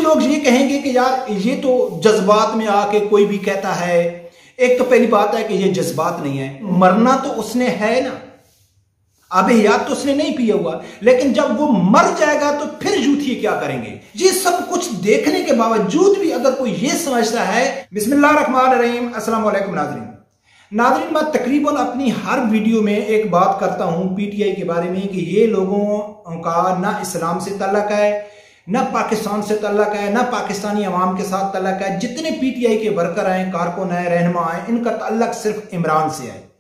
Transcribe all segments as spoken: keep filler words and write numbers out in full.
लोग ये कहेंगे कि यार ये तो जज्बात में आके कोई भी कहता है। एक तो पहली बात है कि ये जज्बात नहीं है, मरना तो उसने है ना, अब याद तो उसने नहीं पिया हुआ, लेकिन जब वो मर जाएगा तो फिर यूथ ये क्या करेंगे। ये सब कुछ देखने के बावजूद भी अगर कोई ये समझता है। बिस्मिल्लाहिर्रहमानिर्रहीम, अस्सलाम वालेकुम नाज़रीन। नाज़रीन, मैं तकरीबन अपनी हर वीडियो में एक बात करता हूं पीटीआई के बारे में कि ये लोगों का ना इस्लाम से तल्लक है, ना पाकिस्तान से तल्लक है, ना पाकिस्तानी अवाम के साथ तल्लक है। जितने पीटीआई के वर्कर हैं, कारकुन हैं, रहनुमा हैं, इनका तल्लक सिर्फ इमरान से है।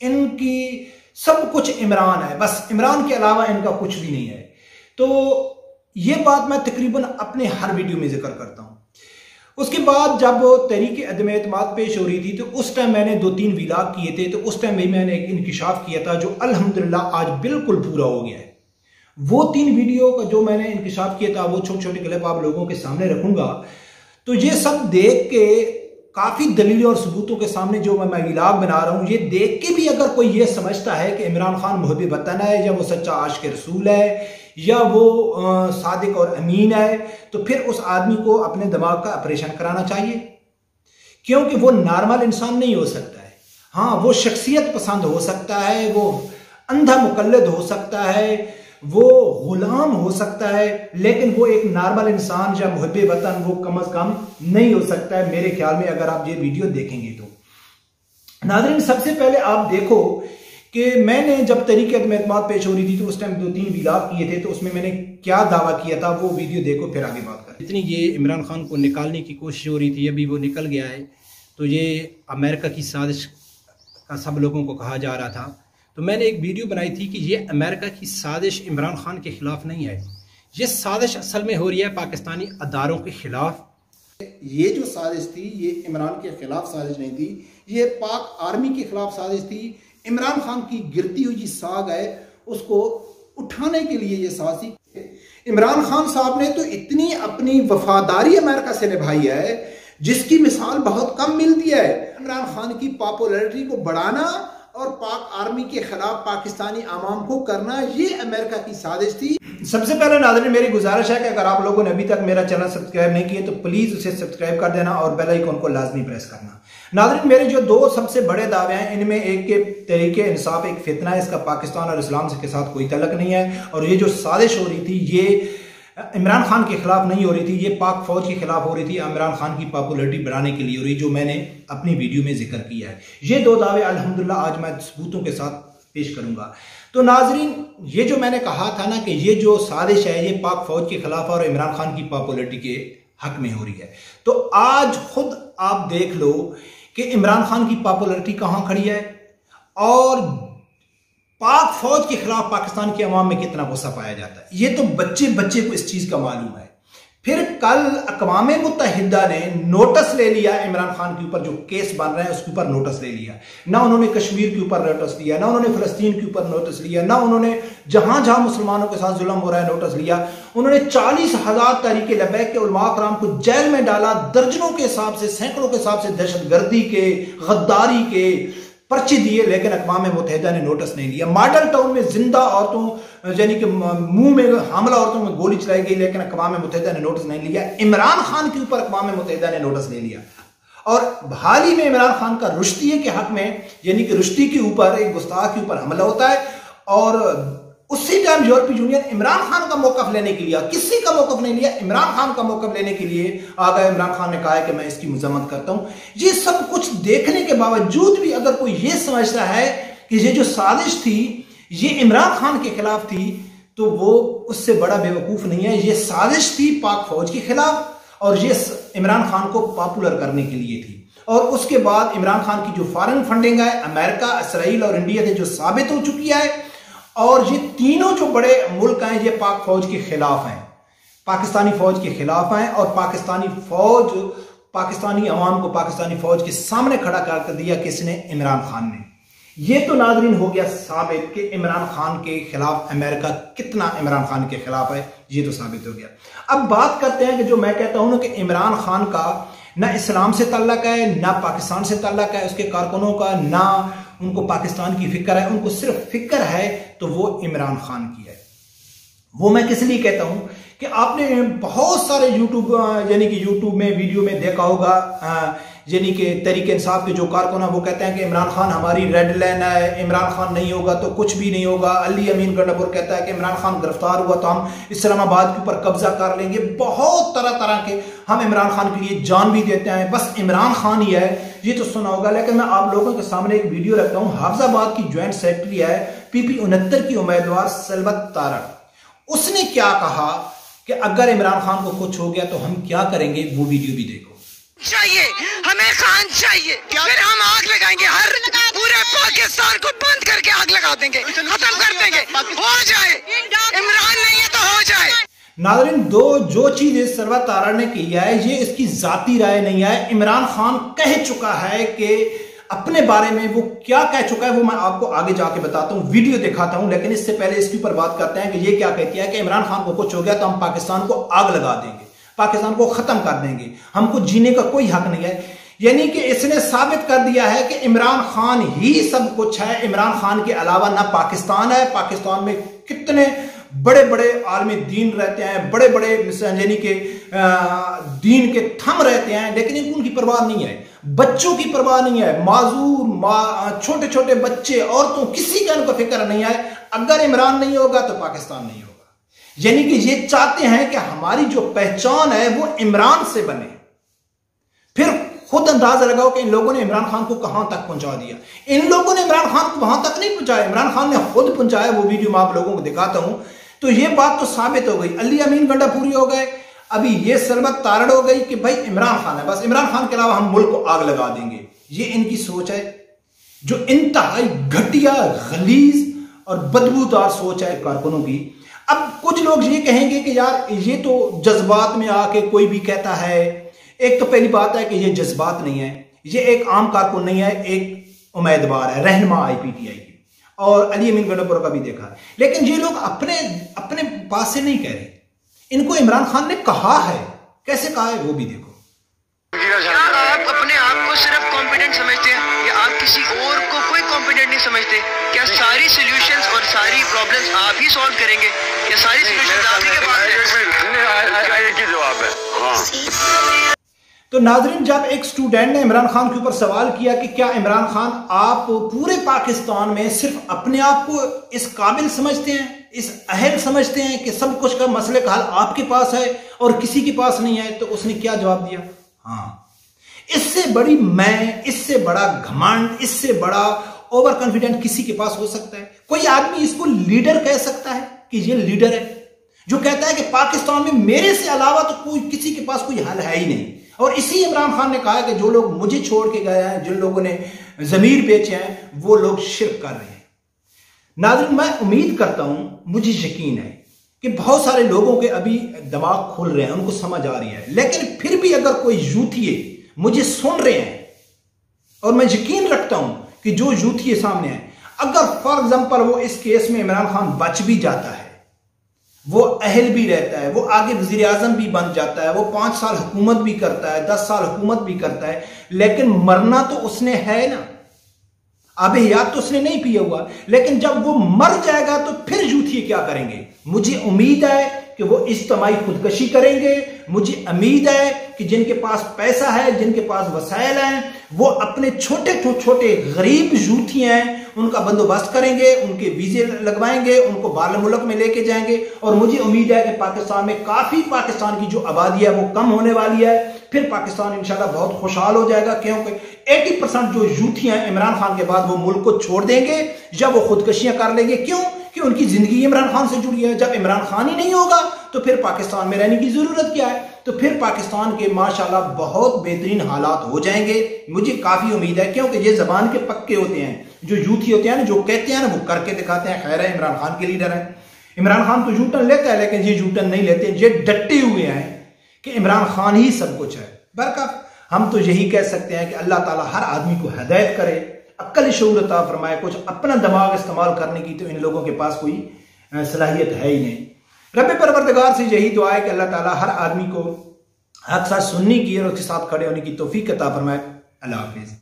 इनकी सब कुछ इमरान है, बस इमरान के अलावा इनका कुछ भी नहीं है। तो ये बात मैं तकरीबन अपने हर वीडियो में जिक्र करता हूं। उसके बाद जब तहरीक अदम एतमाद पेश हो रही थी तो उस टाइम मैंने दो तीन विलाग किए थे, तो उस टाइम भी मैंने एक इंकिशाफ किया था जो अल्हम्दुलिल्लाह आज बिल्कुल पूरा हो गया है। वो तीन वीडियो का जो मैंने इंकिशाफ किया था वो छोटे छोटे क्लिप आप लोगों के सामने रखूंगा। तो ये सब देख के काफी दलीलों और सबूतों के सामने जो मैं मैं विलाग बना रहा हूं, ये देख के भी अगर कोई ये समझता है कि इमरान खान मुहब्बे वतन है, या वो सच्चा आशिक रसूल है, या वो आ, सादिक और अमीन है, तो फिर उस आदमी को अपने दिमाग का ऑपरेशन कराना चाहिए, क्योंकि वो नॉर्मल इंसान नहीं हो सकता है। हाँ, वो शख्सियत पसंद हो सकता है, वो अंधा मुकल्लिद हो सकता है, वो गुलाम हो सकता है, लेकिन वो एक नॉर्मल इंसान या मुहब्बे वतन वो कम अज कम नहीं हो सकता है मेरे ख्याल में, अगर आप ये वीडियो देखेंगे तो। नाज़रीन, सबसे पहले आप देखो कि मैंने जब तहरीक अदम एतमाद पेश हो रही थी तो उस टाइम दो तीन विलाग किए थे, तो उसमें मैंने क्या दावा किया था वो वीडियो देखो, फिर आगे बात करें। इतनी ये इमरान खान को निकालने की कोशिश हो रही थी, अभी वो निकल गया है, तो ये अमेरिका की साजिश का सब लोगों को कहा जा रहा था। तो मैंने एक वीडियो बनाई थी कि ये अमेरिका की साजिश इमरान खान के खिलाफ नहीं है, ये साजिश असल में हो रही है पाकिस्तानी अदारों के खिलाफ। ये जो साजिश थी ये इमरान के खिलाफ साजिश नहीं थी, ये पाक आर्मी के खिलाफ साजिश थी। इमरान खान की गिरती हुई साग है उसको उठाने के लिए ये साजिश। इमरान खान साहब ने तो इतनी अपनी वफादारी अमेरिका से निभाई है जिसकी मिसाल बहुत कम मिलती है। इमरान खान की पॉपुलैरिटी को बढ़ाना और पाक आर्मी के खिलाफ पाकिस्तानी आवाम को करना, ये अमेरिका की साजिश थी। सबसे पहले नाज़रीन मेरी गुजारिश है कि अगर आप लोगों ने अभी तक मेरा चैनल सब्सक्राइब नहीं किया तो प्लीज उसे सब्सक्राइब कर देना और बेल आइकन को लाजमी प्रेस करना। नाज़रीन, मेरे जो दो सबसे बड़े दावे हैं, इनमें एक के तरीके इंसाफ एक फितना है, इसका पाकिस्तान और इस्लाम के साथ कोई तल्लक नहीं है, और ये जो साजिश हो रही थी ये इमरान खान के खिलाफ नहीं हो रही थी, ये पाक फौज के खिलाफ हो रही थी, इमरान खान की पॉपुलैरिटी बढ़ाने के लिए हो रही, जो मैंने अपनी वीडियो में जिक्र किया है। ये दो दावे अल्हम्दुलिल्लाह आज मैं सबूतों के साथ पेश करूंगा। तो नाजरीन, ये जो मैंने कहा था ना कि ये जो साजिश है ये पाक फौज के खिलाफ और इमरान खान की पॉपुलैरिटी के हक में हो रही है, तो आज खुद आप देख लो कि इमरान खान की पॉपुलैरिटी कहां खड़ी है और पाक फौज के खिलाफ पाकिस्तान के अवाम में कितना गुस्सा पाया जाता है। ये तो बच्चे बच्चे को इस चीज का मालूम है। फिर कल अक़वाम मुत्तहिदा ने नोटिस ले लिया इमरान खान के ऊपर, जो केस बन रहा है उसके ऊपर नोटिस ले लिया। ना उन्होंने कश्मीर के ऊपर नोटिस लिया, ना उन्होंने फलस्तीन के ऊपर नोटिस लिया, ना उन्होंने जहां जहां मुसलमानों के साथ जुल्म हो रहा है नोटिस लिया। उन्होंने चालीस हजार तहरीके लबैक के उलमा कराम को जेल में डाला, दर्जनों के हिसाब से, सैकड़ों के हिसाब से दहशतगर्दी के, गद्दारी के पर्चे दिए, लेकिन अक़वाम मुत्तहिदा ने नोटिस नहीं लिया। मॉडल टाउन में जिंदा औरतों यानी कि मुंह में हामला औरतों में गोली चलाई गई, लेकिन अक़वाम मुत्तहिदा ने नोटिस नहीं लिया। इमरान खान के ऊपर अक़वाम मुत्तहिदा ने नोटिस नहीं लिया। और हाल ही में इमरान खान का रुश्ती के हक में यानी कि रुश्ती के ऊपर एक गुस्ताख के ऊपर हमला होता है, और उसी टाइम यूरोपीय यूनियन इमरान खान का मौकफ लेने के लिए, किसी का मौकफ नहीं लिया, इमरान खान का मौकफ लेने के लिए आ गया। इमरान खान ने कहा है कि मैं इसकी मजम्मत करता हूं। ये सब कुछ देखने के बावजूद भी अगर कोई ये समझता है कि ये जो साजिश थी ये इमरान खान के खिलाफ थी, तो वो उससे बड़ा बेवकूफ नहीं है। ये साजिश थी पाक फौज के खिलाफ और ये इमरान खान को पॉपुलर करने के लिए थी। और उसके बाद इमरान खान की जो फॉरेन फंडिंग है अमेरिका, इसराइल और इंडिया से जो साबित हो चुकी है, और ये तीनों जो बड़े मुल्क हैं ये पाक फौज के खिलाफ हैं, पाकिस्तानी फौज के खिलाफ हैं, और पाकिस्तानी फौज पाकिस्तानी अवाम को पाकिस्तानी फौज के सामने खड़ा कर दिया किसने? इमरान खान ने। ये तो नाजरीन हो गया साबित कि इमरान खान के खिलाफ अमेरिका कितना इमरान खान के खिलाफ है, ये तो साबित हो गया। अब बात करते हैं कि जो मैं कहता हूं ना कि इमरान खान का ना इस्लाम से ताल्लुक है, ना पाकिस्तान से ताल्लुक है, उसके कारकुनों का ना उनको पाकिस्तान की फिक्र है, उनको सिर्फ फिक्र है तो वो इमरान खान की है। वो मैं किस लिए कहता हूं कि आपने बहुत सारे यूट्यूब यानी कि यूट्यूब में वीडियो में देखा होगा, यानी कि तहरीक इंसाफ के जो कारकुन हैं वो कहते हैं कि इमरान खान हमारी रेड लाइन है, इमरान खान नहीं होगा तो कुछ भी नहीं होगा। अली अमीन गंडापुर कहता है कि इमरान खान गिरफ्तार हुआ तो हम इस्लामाबाद के ऊपर कब्जा कर लेंगे। बहुत तरह तरह के हम इमरान खान के लिए जान भी देते हैं, बस इमरान खान ही है, ये तो सुना होगा। लेकिन मैं आप लोगों के सामने एक वीडियो रखता हूँ। हाफिजाबाद की ज्वाइंट सेक्रेटरी है पीपी उनहत्तर की उम्मीदवार सलवत तारड़, उसने क्या कहा कि अगर इमरान खान को कुछ हो गया तो हम क्या करेंगे, वो वीडियो भी देखो। चाहिए हमें खान चाहिए, फिर हम आग लगाएंगे, हर पूरे पाकिस्तान को बंद करके आग लगा देंगे, खत्म कर देंगे, हो जाए। इमरान नहीं है तो हो जाए। नाज़रीन, दो जो चीज सलवत तारड़ ने की है ये इसकी जाती राय नहीं है। इमरान खान कह चुका है कि अपने बारे में वो क्या कह चुका है वो मैं आपको आगे जाके बताता हूं, वीडियो दिखाता हूं। लेकिन इससे पहले इसके ऊपर बात करते हैं कि ये क्या कहती है कि इमरान खान को कुछ हो गया तो हम पाकिस्तान को आग लगा देंगे, पाकिस्तान को खत्म कर देंगे, हमको जीने का कोई हक नहीं है। यानी कि इसने साबित कर दिया है कि इमरान खान ही सब कुछ है, इमरान खान के अलावा ना पाकिस्तान है। पाकिस्तान में कितने बड़े बड़े आलमी दीन रहते हैं, बड़े बड़े यानी कि दीन के थम रहते हैं, लेकिन इनको उनकी परवाह नहीं है, बच्चों की परवाह नहीं है, माजूर मा, छोटे छोटे बच्चे, औरतों, किसी का इनको फिक्र नहीं है। अगर इमरान नहीं होगा तो पाकिस्तान नहीं होगा। यानी कि ये चाहते हैं कि हमारी जो पहचान है वो इमरान से बने। फिर खुद अंदाजा लगाओ कि इन लोगों ने इमरान खान को कहां तक पहुंचा दिया। इन लोगों ने इमरान खान को वहां तक नहीं पहुंचाया, इमरान खान ने खुद पहुंचाया। वो वीडियो मैं आप लोगों को दिखाता हूं। तो ये बात तो साबित हो गई। अली अमीन गंडापुरी हो गए, अभी ये सलवत तारड़ हो गई कि भाई इमरान खान है, बस इमरान खान के अलावा हम मुल्क को आग लगा देंगे। ये इनकी सोच है जो इंतहाई घटिया, गलीज और बदबूदार सोच है कारकुनों की। अब कुछ लोग ये कहेंगे कि यार ये तो जज्बात में आके कोई भी कहता है। एक तो पहली बात है कि ये जज्बात नहीं है, ये एक आम कारकुन नहीं है, एक उम्मीदवार है, रहनुमा आई पी टी आई की, और अली अमीन गंडापुर का भी देखा। लेकिन ये लोग अपने अपने पास से नहीं कह रहे, इनको इमरान खान ने कहा है। कैसे कहा है वो भी देखो। क्या आप अपने आप को सिर्फ कॉम्पिटेंट समझते हैं या आप किसी और को कोई कॉम्पिटेंट नहीं समझते? क्या सारी सॉल्यूशंस और सारी प्रॉब्लम्स आप ही सॉल्व करेंगे या सारी सॉल्यूशंस आप ही के पास हैं? एक ही जवाब है। तो नाजरीन, जब एक स्टूडेंट ने इमरान खान के ऊपर सवाल किया कि क्या इमरान खान आप पूरे पाकिस्तान में सिर्फ अपने आप को इस काबिल समझते हैं, इस अहल समझते हैं कि सब कुछ का मसले का हल आपके पास है और किसी के पास नहीं है, तो उसने क्या जवाब दिया? हाँ, इससे बड़ी मैं, इससे बड़ा घमंड, इससे बड़ा ओवर कॉन्फिडेंट किसी के पास हो सकता है? कोई आदमी इसको लीडर कह सकता है कि ये लीडर है जो कहता है कि पाकिस्तान में मेरे से अलावा तो कोई किसी के पास कोई हल है ही नहीं। और इसी इमरान खान ने कहा है कि जो लोग मुझे छोड़ के गए हैं, जिन लोगों ने जमीर बेचे हैं, वो लोग शिर्क कर रहे हैं। नाज़रीन, मैं उम्मीद करता हूं, मुझे यकीन है कि बहुत सारे लोगों के अभी दिमाग खुल रहे हैं, उनको समझ आ रही है। लेकिन फिर भी अगर कोई यूथिये मुझे सुन रहे हैं, और मैं यकीन रखता हूं कि जो यूथिये सामने है, अगर फॉर एग्जाम्पल वो इस केस में इमरान खान बच भी जाता है, वो अहल भी रहता है, वो आगे वजीर आजम भी बन जाता है, वो पांच साल हुकूमत भी करता है, दस साल हुकूमत भी करता है, लेकिन मरना तो उसने है ना। अब याद तो उसने नहीं पिया हुआ, लेकिन जब वो मर जाएगा तो फिर यूथिये क्या करेंगे? मुझे उम्मीद है कि वो इज्तिमाई खुदकशी करेंगे। मुझे उम्मीद है कि जिनके पास पैसा है, जिनके पास वसाइल हैं, वो अपने छोटे छोटे गरीब यूथी हैं उनका बंदोबस्त करेंगे, उनके वीजे लगवाएंगे, उनको बाहर मुल्क में लेके जाएंगे। और मुझे उम्मीद है कि पाकिस्तान में काफी, पाकिस्तान की जो आबादी है वो कम होने वाली है, फिर पाकिस्तान इंशाल्लाह बहुत खुशहाल हो जाएगा। क्योंकि अस्सी परसेंट जो यूथी हैं इमरान खान के बाद वो मुल्क को छोड़ देंगे या वो खुदकशियां कर लेंगे। क्यों? कि उनकी जिंदगी इमरान खान से जुड़ी है। जब इमरान खान ही नहीं होगा तो फिर पाकिस्तान में रहने की जरूरत क्या है? तो फिर पाकिस्तान के माशाल्लाह बहुत बेहतरीन हालात हो जाएंगे, मुझे काफी उम्मीद है। क्योंकि ये जबान के पक्के होते हैं, जो यूथी होते हैं ना, जो कहते हैं ना वो करके दिखाते हैं। खैर है, इमरान खान के लीडर है, इमरान खान तो यूटर्न लेता है, लेकिन ये यूटर्न नहीं लेते, ये डटे हुए हैं कि इमरान खान ही सब कुछ है। बरकत हम तो यही कह सकते हैं कि अल्लाह ताला हर आदमी को हिदायत करे, अक्ल शऊर अता फरमाए। कुछ अपना दिमाग इस्तेमाल करने की तो इन लोगों के पास कोई सलाहियत है ही नहीं। रब्बे परवरदिगार से यही दुआ है कि अल्लाह ताला हर आदमी को हक साथ सुनने की और उसके साथ खड़े होने की तौफीक अता फरमाए। अल्लाह हाफिज।